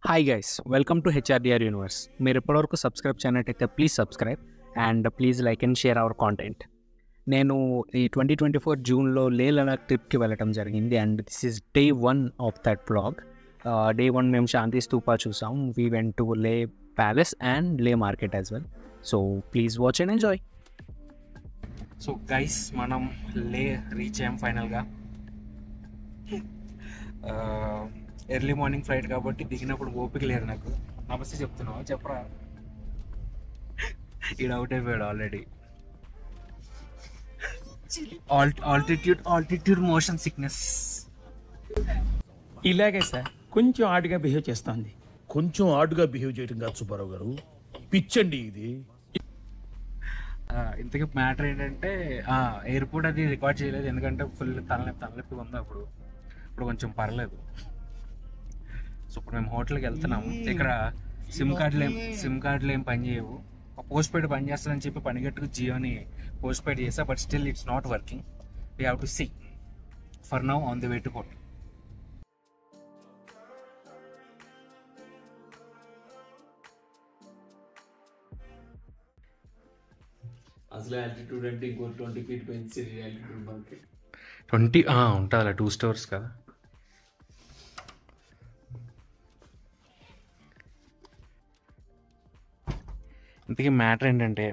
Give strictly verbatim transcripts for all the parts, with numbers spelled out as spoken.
Hi guys, welcome to HRDR universe. మీరు ఎప్పటివరకు subscribe చేయనట్టయితే please subscribe and please like and share our content. నేను ఈ twenty twenty four జూన్లో లే లడాక్ ట్రిప్కి వెళ్ళడం జరిగింది and this is day one of that blog. Day one మేము శాంతి స్తూపా చూసాం. We went to Leh palace and Leh market as well. So please watch and enjoy. So guys, మనం లే రీచ్ అయ్యాం ఫైనల్గా. ఎర్లీ మార్నింగ్ ఫ్లైట్ కాబట్టి దిగినప్పుడు ఓపిక లేదు నాకు. నమస్తే చెప్తున్నావు, చెప్పరా. ఈడ అవుట్ అయిపోయాడు already. Altitude altitude motion sickness. ఇలాగే సార్, కొంచెం ఆడుగా బిహేవ్ చేస్తోంది. కొంచెం ఆడుగా బిహేవ్ చేయడం కాదు సుబ్బారావు గారు, పిచ్చండి ఇది. ఇంతకీ మ్యాటర్ ఏంటంటే ఎయిర్పోర్ట్ అది రికార్డ్ చేయలేదు, ఎందుకంటే ఫుల్ తలనొప్పి తలనొప్పి ఉంది. అప్పుడు ఇప్పుడు కొంచెం పర్లేదు. సో ఇప్పుడు మేము హోటల్కి వెళ్తున్నాము. ఇక్కడ సిమ్ కార్డులు ఏం సిమ్ కార్డులు ఏం పని చేయవు. పోస్ట్ పెయిడ్ పని చేస్తుందని చెప్పి పనిగట్టుకు జియోని పోస్ట్ పెయిడ్ చేసా, but still it's not working. We have to see. For now on the way to hotel. అసలు ఆల్టిట్యూడ్ అంటే ఇంకో ట్వంటీ ఫీట్ పెంచి ఆల్టిట్యూడ్ మనకి ట్వంటీ ఉంటుందా? టూ స్టోర్స్ కదా. ఇంతకీ మ్యాటర్ ఏంటంటే,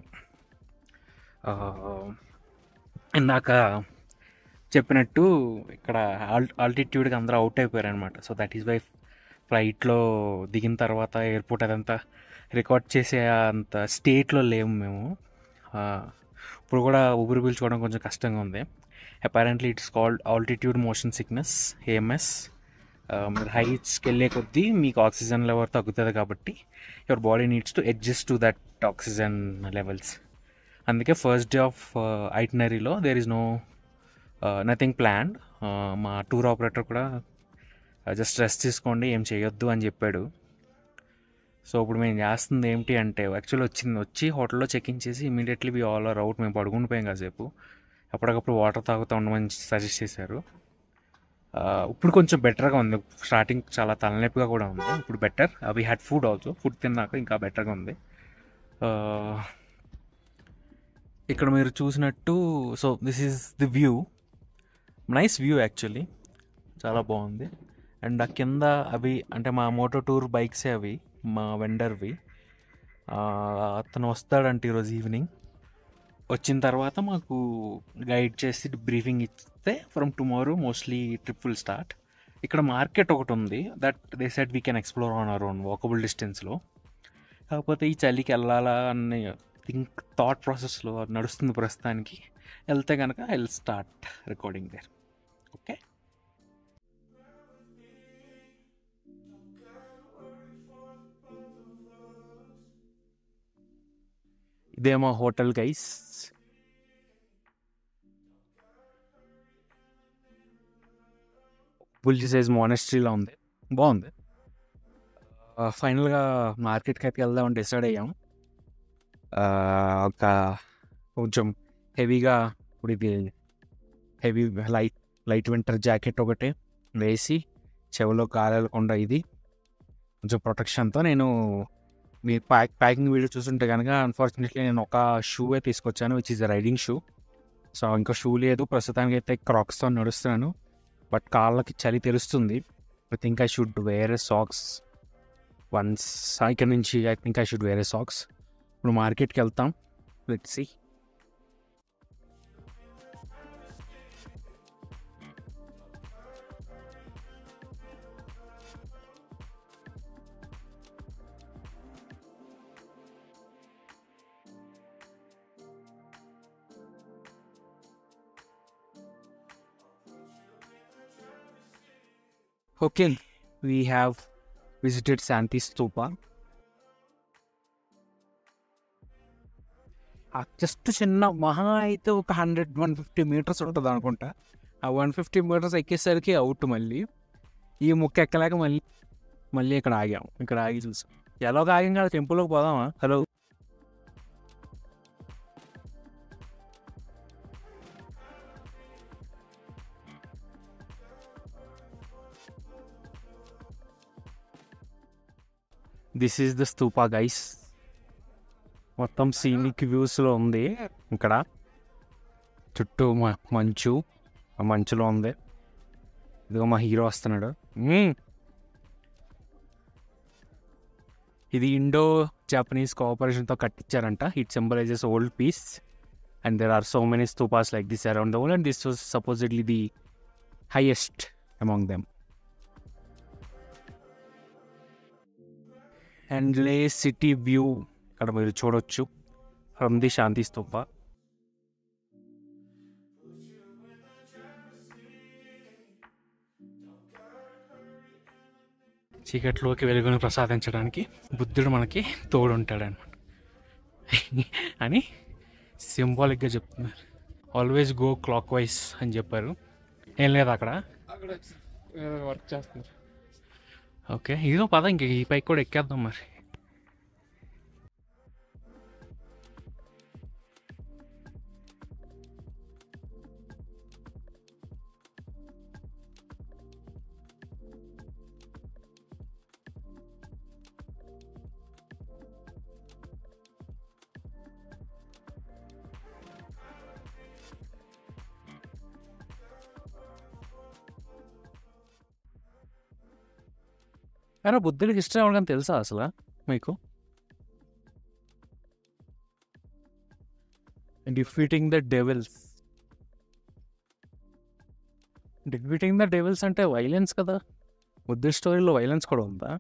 ఇందాక చెప్పినట్టు ఇక్కడ ఆల్ ఆల్టిట్యూడ్కి అందరూ అవుట్ అయిపోయారు అనమాట. సో దట్ ఈస్ వై ఫ్లైట్లో దిగిన తర్వాత ఎయిర్పోర్ట్ అదంతా రికార్డ్ చేసే అంత స్టేట్లో లేము మేము. ఇప్పుడు కూడా ఊపిరి పీల్చుకోవడం కొంచెం కష్టంగా ఉంది. Apparently it's called altitude motion sickness, AMS. మీరు హైట్స్కి వెళ్ళే కొద్దీ మీకు ఆక్సిజన్ లెవెల్ తగ్గుతుంది కాబట్టి your body needs to adjust to that oxygen levels. అందుకే ఫస్ట్ డే ఆఫ్ ఐటినరీలో there is no nothing planned. మా టూర్ ఆపరేటర్ కూడా జస్ట్ రెస్ట్ తీసుకోండి, ఏం చేయొద్దు అని చెప్పాడు. సో ఇప్పుడు మేము చేస్తుంది ఏంటి అంటే, యాక్చువల్లీ వచ్చింది వచ్చి హోటల్లో చెక్ ఇన్ చేసి immediately we all are out. మేము పడుకుని పోయాం కాసేపు. అప్పటికప్పుడు వాటర్ తాగుతూ ఉండమని సజెస్ట్ చేశారు. ఇప్పుడు కొంచెం బెటర్గా ఉంది. స్టార్టింగ్ చాలా తలనొప్పిగా కూడా ఉంది, ఇప్పుడు better. We had food also. Food తిన్నాక ఇంకా బెటర్గా ఉంది. ఇక్కడ మీరు చూసినట్టు, so this is the view. Nice view actually, చాలా బాగుంది. అండ్ ఆ కింద అవి అంటే మా మోటో టూర్ బైక్సే అవి, మా వెండర్వి. అతను వస్తాడంటే ఈరోజు ఈవినింగ్. వచ్చిన తర్వాత మాకు గైడ్ చేసి బ్రీఫింగ్ ఇస్తే from tomorrow mostly trip will start. ఇక్కడ మార్కెట్ ఒకటి ఉంది, that they said we can explore on our own walkable డిస్టెన్స్లో. కాకపోతే ఈ చలికి వెళ్ళాలా అని థింక్ థాట్ ప్రాసెస్లో నడుస్తుంది ప్రస్తుతానికి. వెళ్తే కనుక I will start recording there. Okay, ఇదే మా హోటల్ గైస్. బుల్జీ సైజ్ మోనెస్ట్రీలో ఉంది, బాగుంది. ఫైనల్గా మార్కెట్కి అయితే వెళ్దామని డిసైడ్ అయ్యాం. ఒక కొంచెం హెవీగా, ఇప్పుడు ఇది heavy light light winter jacket ఒకటి వేసి చెవిలో కాలేకుండా ఇది కొంచెం ప్రొటెక్షన్తో నేను మీ ప్యాక్ ప్యాకింగ్ వీడియో చూస్తుంటే కనుక అన్ఫార్చునేట్లీ నేను ఒక షూవే తీసుకొచ్చాను, which is riding shoe. So ఇంకా షూ లేదు ప్రస్తుతానికి అయితే, క్రాక్స్తో నడుస్తున్నాను. బట్ కాళ్ళకి చలి తెలుస్తుంది. ఐ థింక్ ఐ షుడ్ వేరే సాక్స్ వన్స్. ఇక్కడ నుంచి ఐ థింక్ ఐ షుడ్ వేరే సాక్స్. ఇప్పుడు మార్కెట్కి వెళ్తాం, let's see. Okay, we have visited Santi Stupa. జస్ట్ చిన్న మహా అయితే ఒక హండ్రెడ్ వన్ ఫిఫ్టీ మీటర్స్ ఉంటుంది అనుకుంటా. ఆ వన్ ఫిఫ్టీ మీటర్స్ ఎక్కేసరికి అవుట్. మళ్ళీ ఈ ముక్క ఎక్కలేక మళ్ళీ మళ్ళీ ఇక్కడ ఆగాం. ఇక్కడ ఆగి చూసాం. ఎలాగ ఆగాం కదా, టెంపుల్లోకి పోదామా? Hello, this is the stupa guys. మొత్తం సీనిక్ వ్యూస్లో ఉంది. ఇక్కడ చుట్టూ మ- మంచు, ఆ మంచులో ఉంది. ఇదిగో మా హీరో వస్తున్నాడు. మ్మ్. ఇది ఇండో జాపనీస్ కోఆపరేషన్తో కట్టించారంట. It symbolizes world peace and there are so many stupas like this around the world and this was supposedly the highest among them. And Leh city view ఇక్కడ మీరు చూడొచ్చు ఫ్రమ్ ది శాంతి స్తూప. చీకట్లోకి వెలుగును ప్రసాదించడానికి బుద్ధుడు మనకి తోడు ఉంటాడు అనమాట అని సింబాలిక్గా చెప్తున్నారు. ఆల్వేస్ గో క్లాక్ వైజ్ అని చెప్పారు. ఏం లేదు అక్కడ వర్క్ చేస్తున్నారు. ఓకే, ఇదో పద ఇంక ఈ పైకి కూడా ఎక్కేద్దాం మరి. అరే బుద్ధుడికి ఇష్టం అవ్వడం తెలుసా అసలు మీకు? Defeating the devils. Defeating the devils అంటే వైలెన్స్ కదా. బుద్ధుడి స్టోరీలో వైలెన్స్ కూడా ఉందా?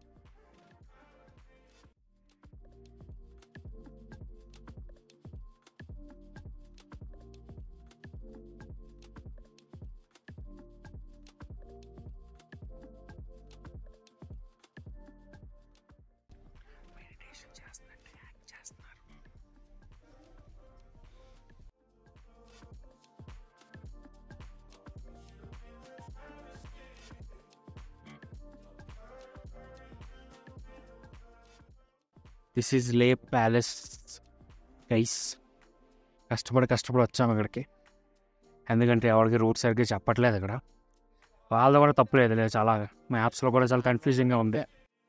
This is Leh palace guys. కష్టపడి కష్టపడి వచ్చాము ఇక్కడికి, ఎందుకంటే ఎవరికి రూట్ సరిగ్గా చెప్పట్లేదు ఇక్కడ. వాళ్ళది కూడా తప్పులేదు లేదు, చాలా మ్యాప్స్లో కూడా చాలా కన్ఫ్యూజింగ్గా ఉంది.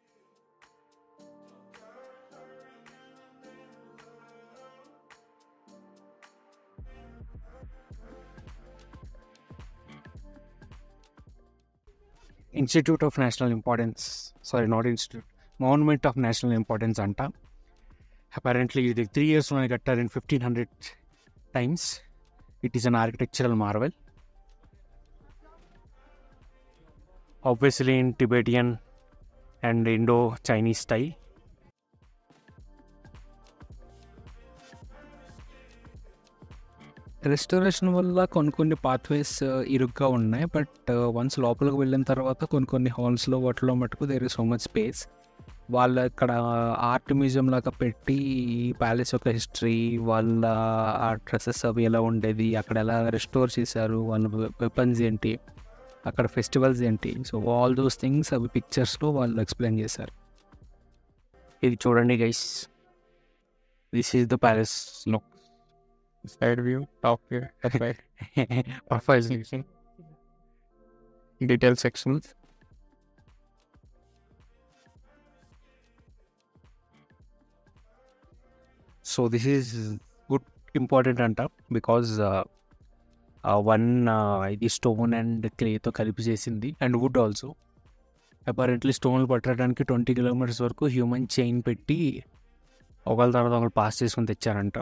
Institute of national importance, sorry not institute, monument of national importance అంట. అపారెంట్లీ ఇది త్రీ ఇయర్స్లోనే కట్టారు in fifteen hundred times. It is an architectural marvel, obviously in Tibetan and Indo-Chinese style. Restoration వల్ల కొన్ని కొన్ని పాత్వేస్ ఇరుగ్గా ఉన్నాయి, బట్ వన్స్ లోపలికి వెళ్ళిన తర్వాత కొన్ని కొన్ని హాల్స్లో వాటిలో మటుకు there is so much space. వాళ్ళు ఇక్కడ ఆర్ట్ మ్యూజియం లాగా పెట్టి ఈ ప్యాలెస్ యొక్క హిస్టరీ, వాళ్ళ ఆ డ్రెస్సెస్ అవి ఎలా ఉండేది, అక్కడ ఎలా రెస్టోర్ చేశారు, వాళ్ళ వెపన్స్ ఏంటి, అక్కడ ఫెస్టివల్స్ ఏంటి, సో ఆల్ దోస్ థింగ్స్ అవి పిక్చర్స్లో వాళ్ళు ఎక్స్ప్లెయిన్ చేశారు. ఇది చూడండి guys, this is the palace look. Side view, top view, right. Perfect. Detail sections. So this is good, important anta, because uh, uh, one uh, ఇది stone and క్లేతో కలిపి చేసింది, and wood also. Apparently స్టోన్లు పట్టడానికి twenty kilometers వరకు human chain పెట్టి ఒకళ్ళ తర్వాత ఒకళ్ళు పాస్ చేసుకుని తెచ్చారంట.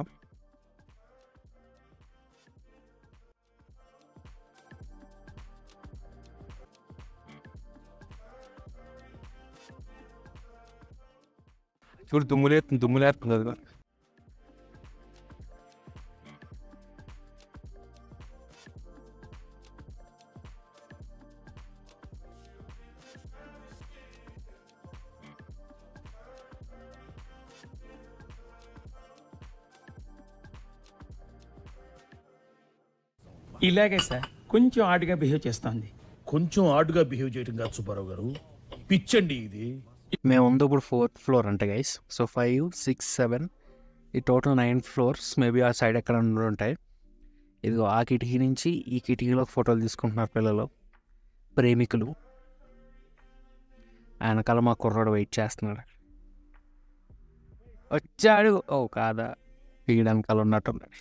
చూడు దుమ్ములే దుమ్ములేస్తుంది అది. ఇలాగే సార్ కొంచెం ఆడుగా బిహేవ్ చేస్తోంది. కొంచెం ఆడుగా బిహేవ్ చేయడం కాదు సుబ్బారావు గారు, పిచ్చండి ఇది. మేము ఉంది ఇప్పుడు ఫోర్త్ ఫ్లోర్ అంటే guys. So five six seven ఈ టోటల్ నైన్ ఫ్లోర్స్. మేబీ ఆ సైడ్ ఎక్కడ ఉండి ఉంటాయి. ఇది ఆ కిటికీ నుంచి ఈ కిటికీలో ఫోటోలు తీసుకుంటున్నారు పిల్లలు, ప్రేమికులు. వెనకాల మా కుర్రాడు వెయిట్ చేస్తున్నాడు. వచ్చాడు ఓ కాదా వీడనకాల ఉన్నట్టున్నాడు.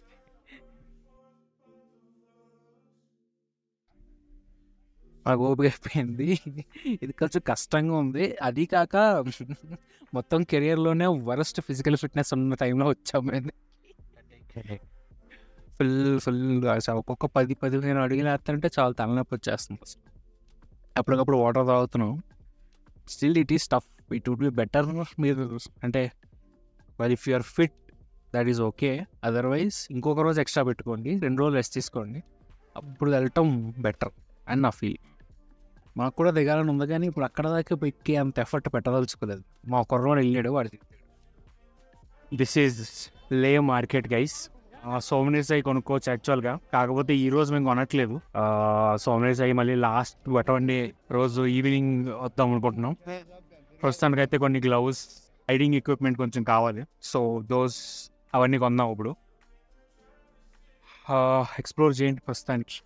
నాకు ఓపిక అయిపోయింది. ఇది కొంచెం కష్టంగా ఉంది. అది కాక మొత్తం కెరియర్లోనే వరస్ట్ ఫిజికల్ ఫిట్నెస్ ఉన్న టైంలో వచ్చాము. ఫుల్ ఫుల్ అసలు ఒక్కొక్క పది పదిహేను అడుగులు వేస్తుంటే చాలా తలనొప్పి వచ్చేస్తుంది. ఫస్ట్ అప్పటికప్పుడు వాటర్ తాగుతున్నాం. Still it is tough. It would be better మీరు అంటే well if you're fit that is okay. Otherwise ఇంకొక రోజు ఎక్స్ట్రా పెట్టుకోండి, రెండు రోజులు రెస్ట్ తీసుకోండి, అప్పుడు వెళ్ళటం బెటర్ అని నా ఫీల్. మాకు కూడా దిగాలని ఉంది కానీ ఇప్పుడు అక్కడ దాకా ఎక్కి అంత ఎఫర్ట్ పెట్టదలుచుకోలేదు. మా కుర్రోడు వెళ్ళాడు, వాడి this is Leh market guys. Souvenir సాయి కొనుక్కోవచ్చు యాక్చువల్గా, కాకపోతే ఈ రోజు మేము కొనట్లేదు. సోమనీర్ సాయి మళ్ళీ లాస్ట్ అటువంటి రోజు ఈవినింగ్ వద్దాం అనుకుంటున్నాం. ప్రస్తుతానికైతే కొన్ని గ్లౌస్, రైడింగ్ ఎక్విప్మెంట్ కొంచెం కావాలి. సో దోస్ అవన్నీ కొందాం ఇప్పుడు. ఎక్స్ప్లోర్ చేయండి ప్రస్తుతానికి.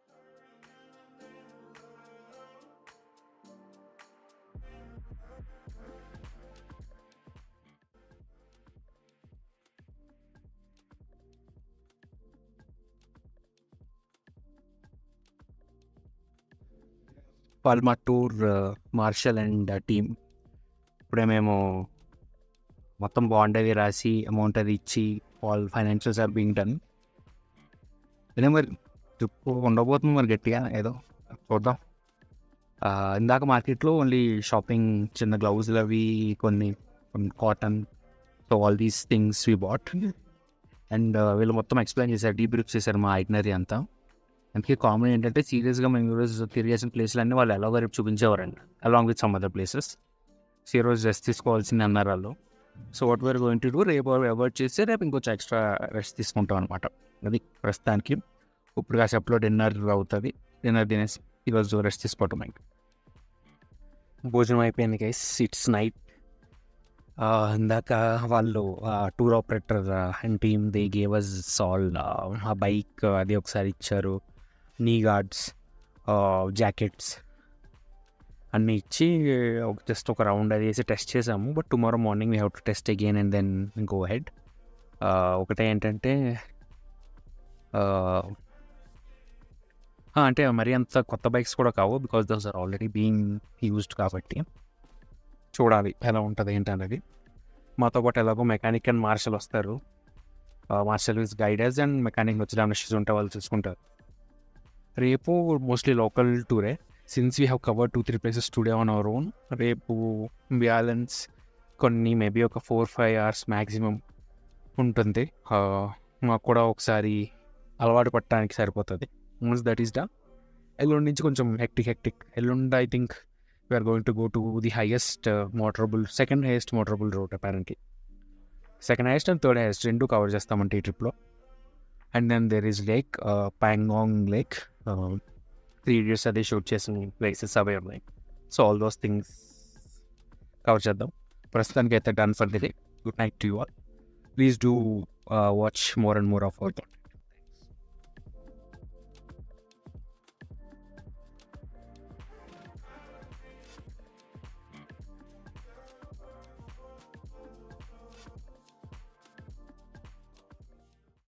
పాల్మా టూర్ మార్షల్ అండ్ టీమ్ ఇప్పుడే మేము మొత్తం బాండ్ అది రాసి అమౌంట్ అది ఇచ్చి all financials are being done. అదే మరి ట్రిప్ ఉండబోతుంది మరి గట్టిగా ఏదో చూద్దాం. ఇందాక మార్కెట్లో ఓన్లీ షాపింగ్, చిన్న గ్లౌజులు అవి కొన్ని cotton, so all these things we bought. And వీళ్ళు మొత్తం ఎక్స్ప్లెయిన్ చేశారు, డీప్ బ్రీఫ్ చేశారు మా ఐటనరీ అంతా. అందుకే కామన్ ఏంటంటే సీరియస్గా మేము ఈరోజు తిరిగేసిన ప్లేస్లు అన్నీ వాళ్ళు ఎలాగో రేపు చూపించేవారండి, along with some other places. So ఈరోజు రెస్ట్ తీసుకోవాల్సింది అన్నారు వాళ్ళు. So what we're going to do, రేపు అవాయిడ్ చేస్తే రేపు ఇంకొంచెం ఎక్స్ట్రా రెస్ట్ తీసుకుంటాం అనమాట. అది ప్రస్తుతానికి. ఇప్పుడు కాసేపులో డిన్నర్ అవుతుంది, డిన్నర్ తినేసి ఈరోజు రెస్ట్ తీసుకోవటం. ఇంకా భోజనం అయిపోయింది గైస్, ఇట్స్ నైట్. ఇందాక వాళ్ళు tour operator and team they gave us all ఆ బైక్ అది ఒకసారి ఇచ్చారు, నీ గార్డ్స్, జాకెట్స్ అన్నీ ఇచ్చి జస్ట్ ఒక రౌండ్ అది వేసి టెస్ట్ చేసాము. But tomorrow morning we have to test again and then go ahead. ఒకటే ఏంటంటే అంటే మరి అంత కొత్త బైక్స్ కూడా కావు, because those are already being used కాబట్టి చూడాలి ఎలా ఉంటుంది ఏంటనేది. మాతో పాటు ఎలాగో మెకానిక్ అండ్ మార్షల్ వస్తారు. Marshal is guides and mechanic వచ్చి దాని ఇష్యూస్ ఉంటే వాళ్ళు చూసుకుంటారు. రేపు మోస్ట్లీ లోకల్ టూరే, since we have covered two three places today on our own. రేపు బ్యాలెన్స్ కొన్ని మేబీ ఒక ఫోర్ ఫైవ్ అవర్స్ మ్యాక్సిమం ఉంటుంది. మాకు కూడా ఒకసారి అలవాటు పట్టడానికి సరిపోతుంది. వన్స్ దట్ ఈస్ డన్, ఎల్లుండి నుంచి కొంచెం హెక్టిక్ హెక్టిక్ ఎల్లుండి I think we are going to go to the highest motorable, second highest motorable road apparently. Second highest and third highest రెండు కవర్ చేస్తామంటే ఈ ట్రిప్లో. And then there is lake, Pangong lake, three years అదే shoot చేసిన places అవే ఉన్నాయి. So all those things cover చేద్దాం. ప్రస్తుతానికి అయితే done for the day. Good night to you all. Please do watch more and more of our